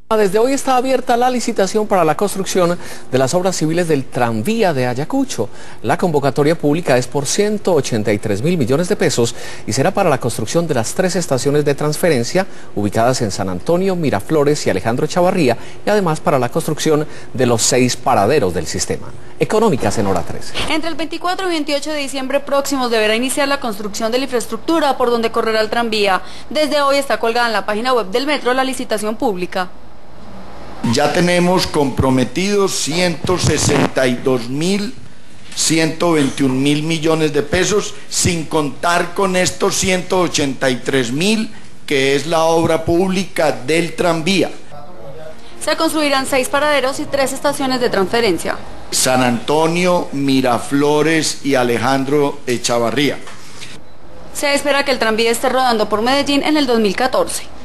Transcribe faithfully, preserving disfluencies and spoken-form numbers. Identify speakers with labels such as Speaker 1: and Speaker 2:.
Speaker 1: Desde hoy está abierta la licitación para la construcción de las obras civiles del tranvía de Ayacucho. La convocatoria pública es por ciento ochenta y tres mil millones de pesos y será para la construcción de las tres estaciones de transferencia ubicadas en San Antonio, Miraflores y Alejandro Echavarría, y además para la construcción de los seis paraderos del sistema. Económicas en Hora trece.
Speaker 2: Entre el veinticuatro y veintiocho de diciembre próximos deberá iniciar la construcción de la infraestructura por donde correrá el tranvía. Desde hoy está colgada en la página web del metro la licitación pública.
Speaker 3: Ya tenemos comprometidos ciento sesenta y dos mil ciento veintiún mil millones de pesos, sin contar con estos ciento ochenta y tres mil, que es la obra pública del tranvía.
Speaker 2: Se construirán seis paraderos y tres estaciones de transferencia:
Speaker 3: San Antonio, Miraflores y Alejandro Echavarría.
Speaker 2: Se espera que el tranvía esté rodando por Medellín en el dos mil catorce.